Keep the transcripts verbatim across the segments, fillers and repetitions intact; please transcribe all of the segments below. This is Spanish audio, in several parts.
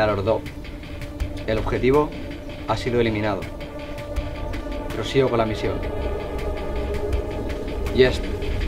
a los dos. El objetivo ha sido eliminado. Prosigo con la misión. Yes.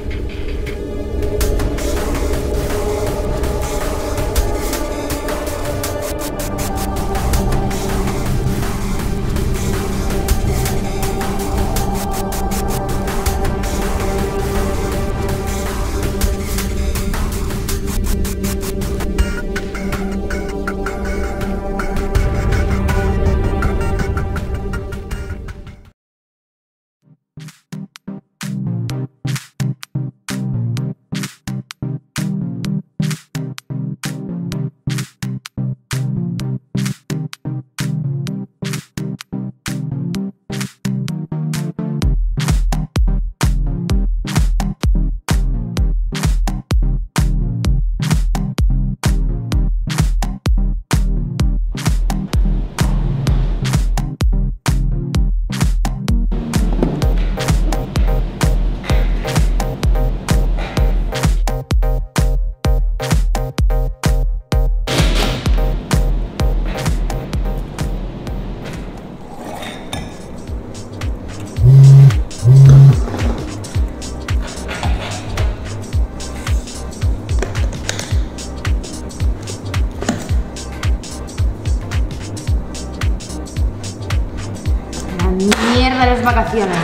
Mierda las vacaciones.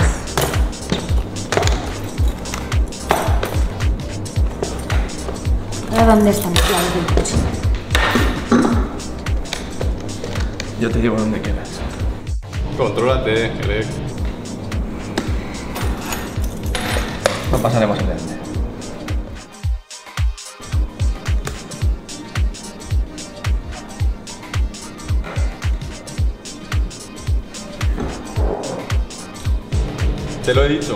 ¿Ahora dónde están las llaves del coche? Yo te llevo donde quieras. Contrólate, Greg. No pasaremos el delante. Te lo he dicho.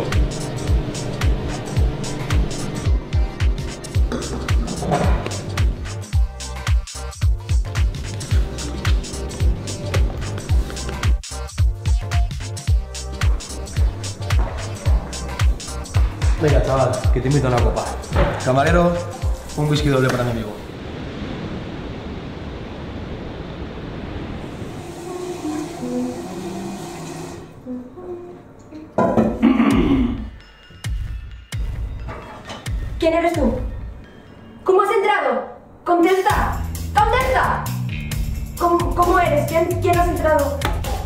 Venga, chaval, que te invito a una copa. Camarero, un whisky doble para mi amigo. ¿Quién eres tú? ¿Cómo has entrado? ¡Contesta! ¡Contesta! ¿Cómo, cómo eres? ¿Quién, ¿Quién has entrado?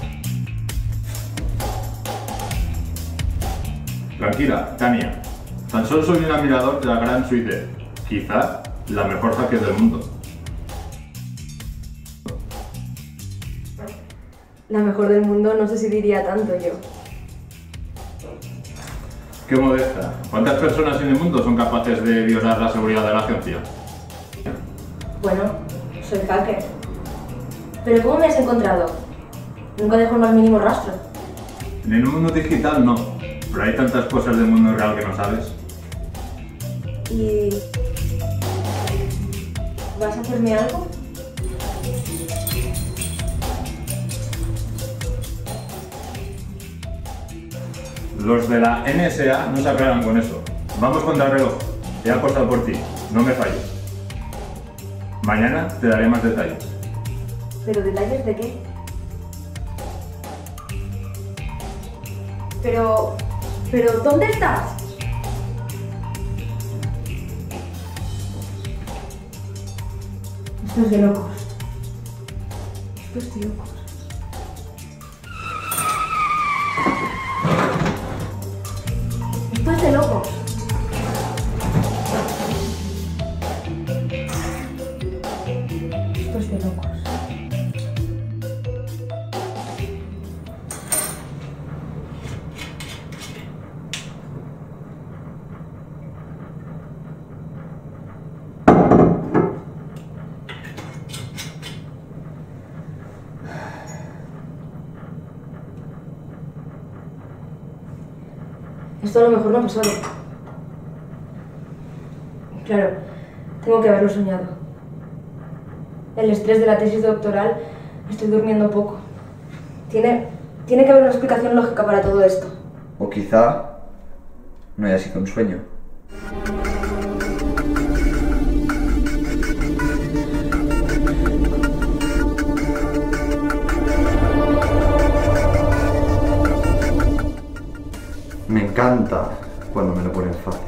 Tranquila, Tania. Tan solo soy un admirador de la gran suite. Quizá la mejor hacker del mundo. La mejor del mundo, no sé si diría tanto yo. Qué modesta. ¿Cuántas personas en el mundo son capaces de violar la seguridad de la agencia? Bueno, soy hacker. ¿Pero cómo me has encontrado? Nunca dejo el más mínimo rastro. En el mundo digital no, pero hay tantas cosas del mundo real que no sabes. ¿Y vas a hacerme algo? Los de la N S A no se aclaran con eso. Vamos contra el reloj. He apostado por ti. No me falles. Mañana te daré más detalles. ¿Pero detalles de qué? Pero... ¿Pero dónde estás? Esto es de locos. Esto es de locos. Esto es de locos. Esto es de locos. Esto a lo mejor no ha pasado. Claro, tengo que haberlo soñado. El estrés de la tesis doctoral, estoy durmiendo poco. Tiene, tiene que haber una explicación lógica para todo esto. O quizá no haya sido un sueño. Me encanta cuando me lo ponen fácil.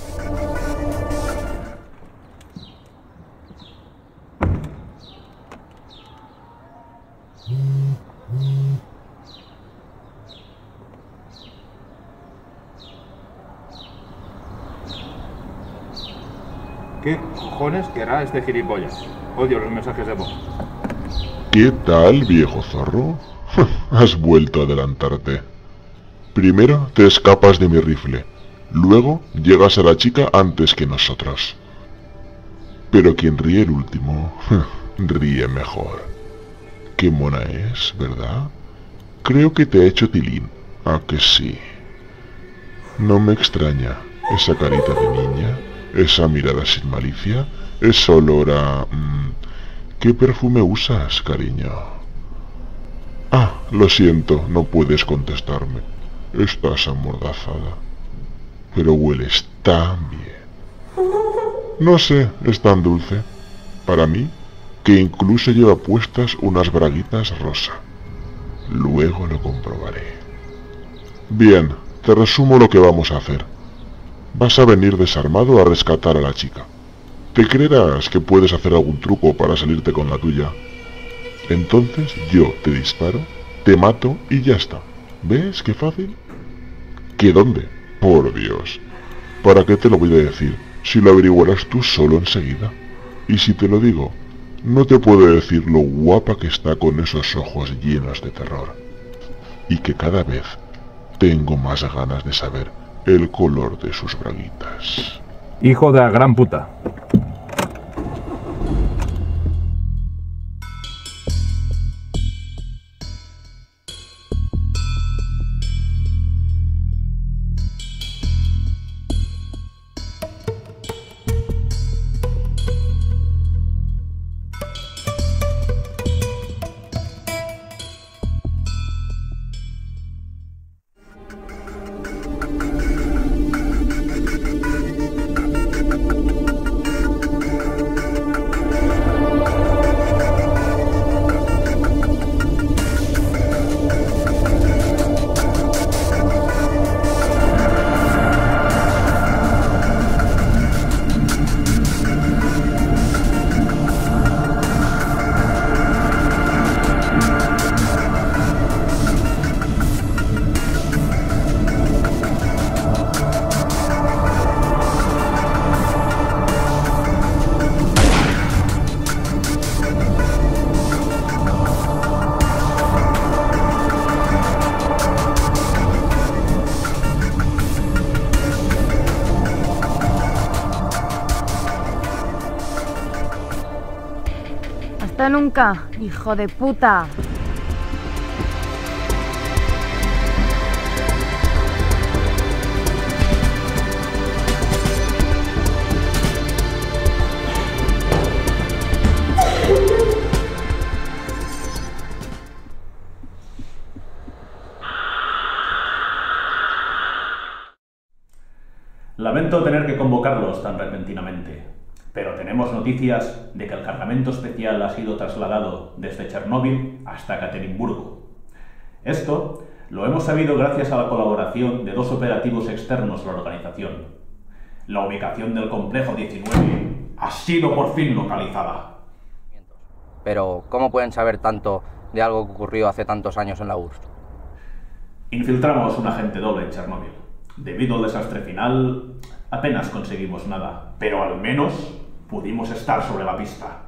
¿Qué cojones querrá este gilipollas? Odio los mensajes de voz. ¿Qué tal, viejo zorro? Has vuelto a adelantarte. Primero te escapas de mi rifle, luego llegas a la chica antes que nosotros. Pero quien ríe el último, ríe mejor. Qué mona es, ¿verdad? Creo que te ha hecho tilín, ¿a que sí? No me extraña esa carita de niña, esa mirada sin malicia, esa olor a... Mmm, ¿qué perfume usas, cariño? Ah, lo siento, no puedes contestarme. Estás amordazada. Pero hueles tan bien. No sé, es tan dulce. Para mí, que incluso lleva puestas unas braguitas rosa. Luego lo comprobaré. Bien, te resumo lo que vamos a hacer. Vas a venir desarmado a rescatar a la chica. Te creerás que puedes hacer algún truco para salirte con la tuya. Entonces yo te disparo, te mato y ya está. ¿Ves qué fácil? ¿Qué dónde? Por Dios. ¿Para qué te lo voy a decir si lo averiguarás tú solo enseguida? Y si te lo digo, no te puedo decir lo guapa que está con esos ojos llenos de terror. Y que cada vez tengo más ganas de saber el color de sus braguitas. Hijo de la gran puta. Hasta nunca, hijo de puta. Lamento tener que convocarlos tan repentinamente, pero tenemos noticias de que el cargamento especial ha sido trasladado desde Chernóbil hasta Ekaterimburgo. Esto lo hemos sabido gracias a la colaboración de dos operativos externos a la organización. La ubicación del complejo diecinueve ha sido por fin localizada. Pero, ¿cómo pueden saber tanto de algo que ocurrió hace tantos años en la U R S S? Infiltramos un agente doble en Chernóbil. Debido al desastre final, apenas conseguimos nada, pero al menos pudimos estar sobre la pista.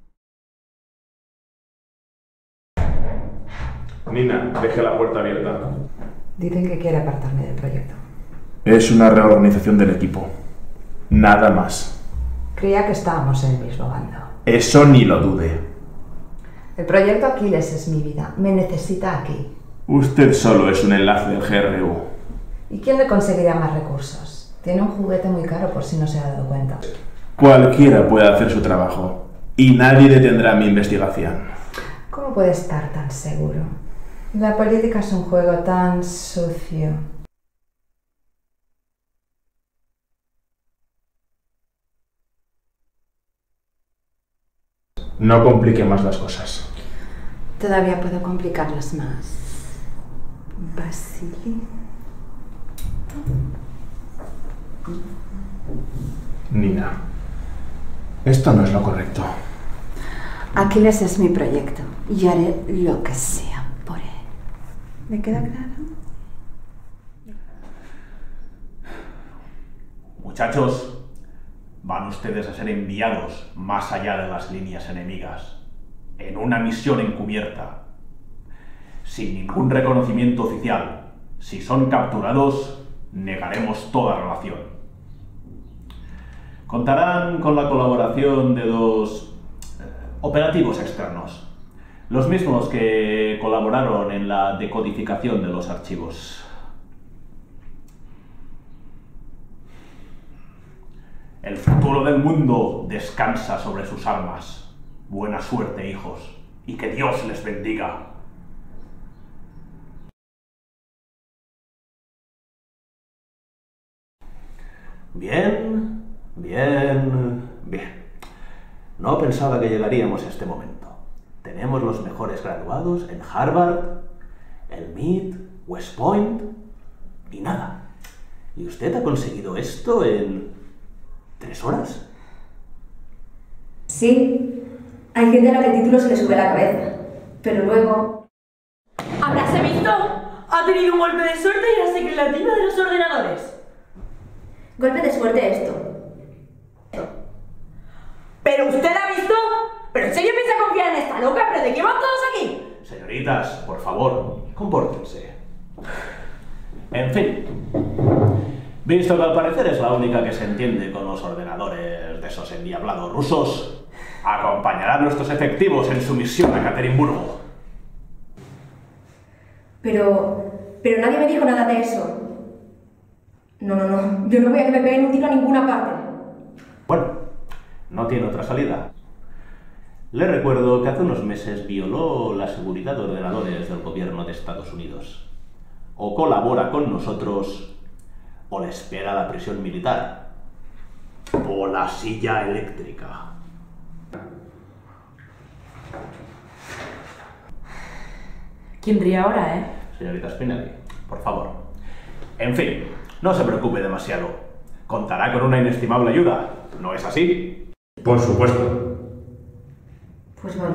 Nina, deje la puerta abierta. Dicen que quiere apartarme del proyecto. Es una reorganización del equipo. Nada más. Creía que estábamos en el mismo bando. Eso ni lo dude. El proyecto Aquiles es mi vida. Me necesita aquí. Usted solo es un enlace del G R U. ¿Y quién le conseguirá más recursos? Tiene un juguete muy caro por si no se ha dado cuenta. Cualquiera puede hacer su trabajo. Y nadie detendrá mi investigación. ¿Cómo puede estar tan seguro? La política es un juego tan sucio. No complique más las cosas. Todavía puedo complicarlas más. Vasily. Nina, esto no es lo correcto. Aquiles es mi proyecto y haré lo que sea por él. ¿Me queda claro? Muchachos, van ustedes a ser enviados más allá de las líneas enemigas, en una misión encubierta, sin ningún reconocimiento oficial. Si son capturados, negaremos toda relación. Contarán con la colaboración de dos eh, operativos externos, los mismos que colaboraron en la decodificación de los archivos. El futuro del mundo descansa sobre sus armas. Buena suerte, hijos, y que Dios les bendiga. Bien, bien, bien. No pensaba que llegaríamos a este momento. Tenemos los mejores graduados en Harvard, el M I T, West Point, y nada. ¿Y usted ha conseguido esto en tres horas? Sí, hay gente a la que el título se le sube a la cabeza, pero luego... ¿Habráse visto? Ha tenido un golpe de suerte y era secretaria de los ordenadores. Golpe de suerte esto. ¿Pero usted ha visto? ¿Pero en serio piensa confiar en esta loca? ¿Pero de qué van todos aquí? Señoritas, por favor, compórtense. En fin, visto que al parecer es la única que se entiende con los ordenadores de esos endiablados rusos, acompañará a nuestros efectivos en su misión a Caterimburgo. Pero... pero nadie me dijo nada de eso. No, no, no. Yo no voy a que me peguen un tiro a ninguna parte. Bueno, no tiene otra salida. Le recuerdo que hace unos meses violó la seguridad de ordenadores del gobierno de Estados Unidos. O colabora con nosotros, o le espera la prisión militar. O la silla eléctrica. ¿Quién ríe ahora, eh? Señorita Spinelli, por favor. En fin, no se preocupe demasiado. Contará con una inestimable ayuda, ¿no es así? Por supuesto. Pues vaya.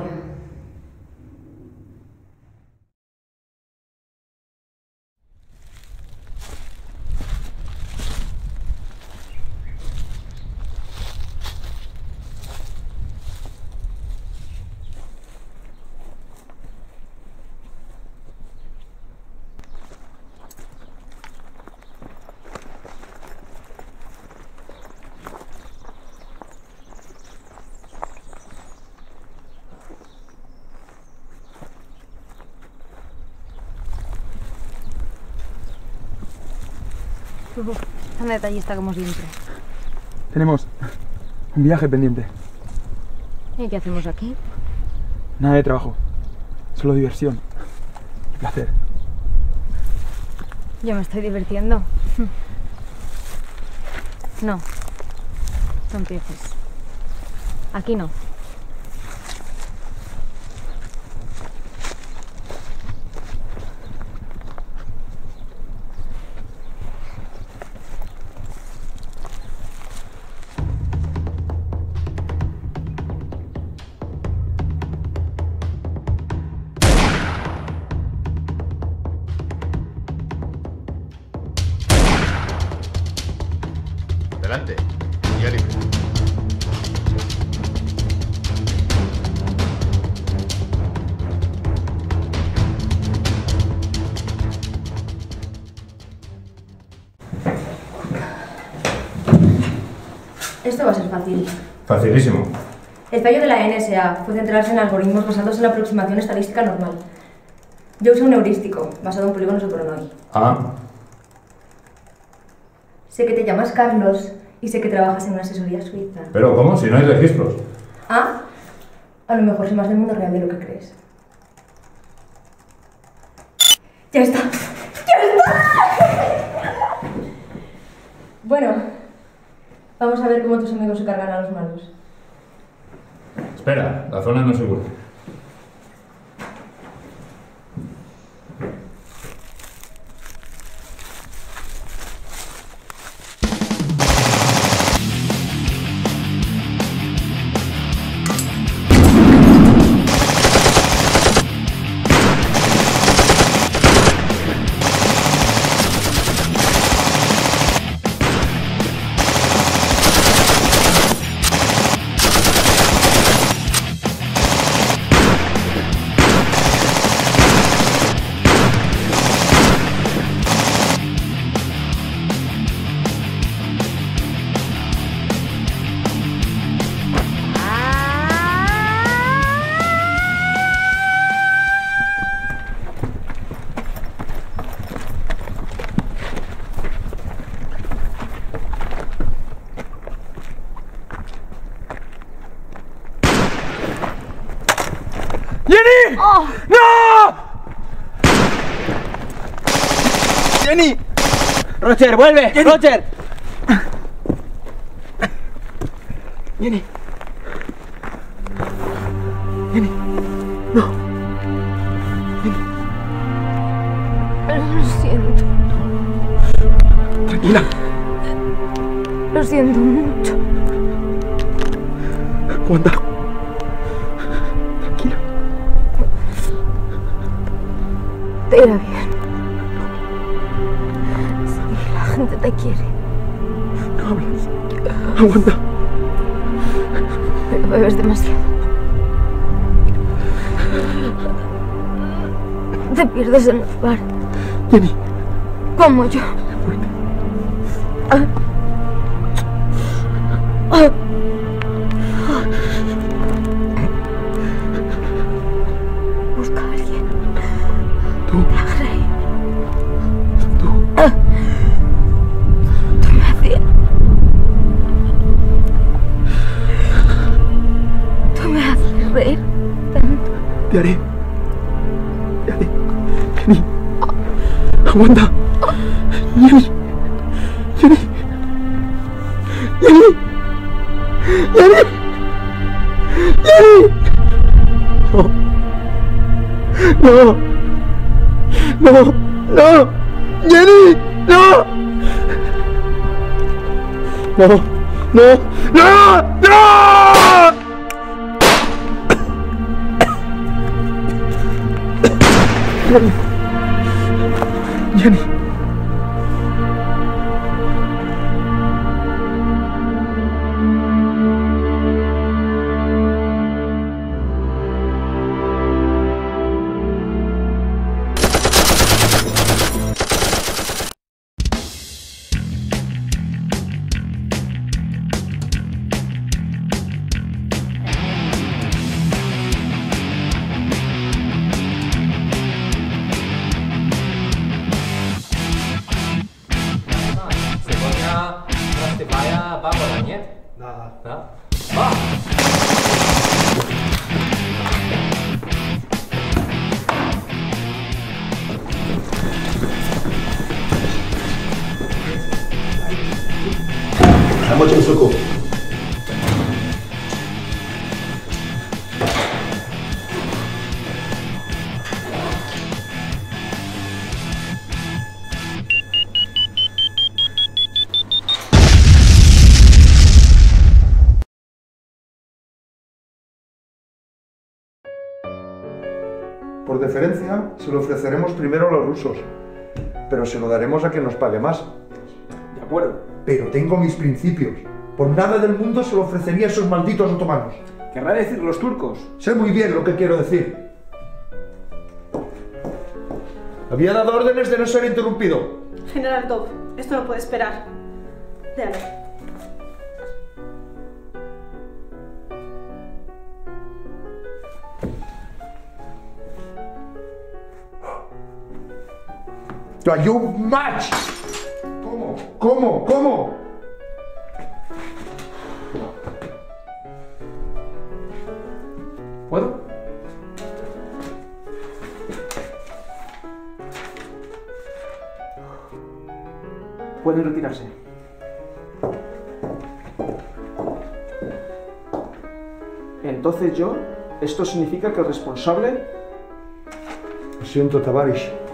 Tan detallista como siempre. Tenemos un viaje pendiente. ¿Y qué hacemos aquí? Nada de trabajo. Solo diversión. Y placer. Yo me estoy divirtiendo. No. No empieces. Aquí no. Adelante, ya libre. Esto va a ser fácil. Facilísimo. El fallo de la N S A fue centrarse en algoritmos basados en la aproximación estadística normal. Yo usé un heurístico basado en polígonos de Voronoi. Ah. Sé que te llamas Carlos y sé que trabajas en una asesoría suiza. ¿Pero cómo? Si no hay registros. Ah, a lo mejor sé más del mundo real de lo que crees. ¡Ya está! ¡Ya está! Bueno, vamos a ver cómo tus amigos se cargan a los malos. Espera, la zona no es segura. ¡Jenny! ¡Roger, vuelve! Jenny. ¡Roger! ¡Jenny! ¡Jenny! ¡No! ¡Jenny! Lo siento. Tranquila. Lo siento mucho. Aguanta. Tranquila. Te irá bien. Sí, la gente te quiere. No hables. Aguanta. Pero bebes demasiado. Te pierdes en los bares. Jenny. Como yo. Ah. Ah. Busca a alguien. Tú. Te hagas reír. Tú. Ah. Tú me hacías. Tú me haces reír tanto. Te haré. Te haré. Jenny. Aguanta. Jenny. Jenny. Jenny. Jenny. Jenny. No. No. No. No. Jenny. No. No. No. No. No. Jenny. Jenny. Vamos a suco. Por deferencia, se lo ofreceremos primero a los rusos, pero se lo daremos a quien nos pague más. De acuerdo. Pero tengo mis principios. Por nada del mundo se lo ofrecería a esos malditos otomanos. ¿Querrá decir los turcos? Sé muy bien lo que quiero decir. Había dado órdenes de no ser interrumpido. General Top, esto no puede esperar. Léalo. Are you match? ¿Cómo? ¿Cómo? ¿Cómo? ¿Puedo? Pueden retirarse. Entonces yo, esto significa que el responsable... Lo siento, Tavares.